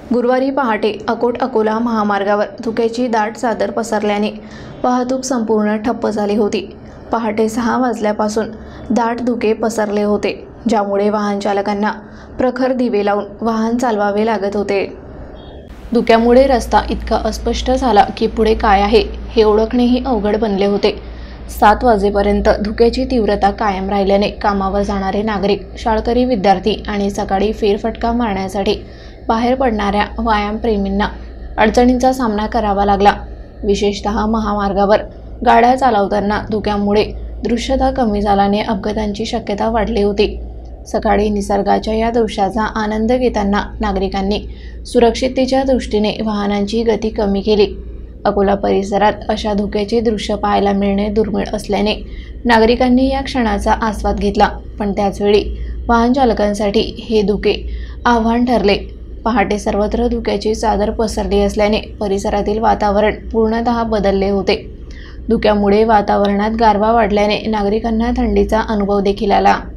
गुरुवारी पहाटे अकोट-अकोला महामार्गावर धुक्याची दाट चादर पसरल्याने वाहतूक संपूर्ण ठप्प झाली होती। पहाटे 6 वाजल्यापासून दाट धुके पसरले होते, ज्यामुळे वाहन चालकांना प्रखर दिवे लावून वाहन चालवावे लागत होते। धुक्यामुळे रस्ता इतका अस्पष्ट झाला की पुढे काय आहे हे ओळखणेही अवघड बनले होते। 7 वाजेपर्यंत धुक्याची तीव्रता कायम राहिल्याने कामावर जाणारे नागरिक, शाळकरी विद्यार्थी आणि सकाळी फेरफटका मारण्यासाठी बाहेर पडणाऱ्या व्यायामप्रेमींना अडचणींचा सामना करावा लागला। विशेषतः महामार्गावर गाड्या चालवताना धुक्यामुळे दृश्यता कमी झाल्याने अपघातांची शक्यता वाढली होती। सकाळी निसर्गाच्या या दृश्याचा आनंद घेताना नागरिकांनी सुरक्षिततेच्या दृष्टीने वाहनांची गती कमी केली। अकोला परिसरात अशा धुक्याचे दृश्य पाहायला मिळणे दुर्मिळ असल्याने नागरिकांनी या क्षणाचा आस्वाद घेतला, पण त्याचवेळी वाहन चालकांसाठी हे धुके आव्हान ठरले। पहाटे सर्वत्र धुक्याची चादर पसरली असल्याने परिसरातील वातावरण पूर्णतः बदलले होते। धुक्यामुळे वातावरणात गारवा वाढल्याने नागरिकांना थंडीचा अनुभव देखील आला।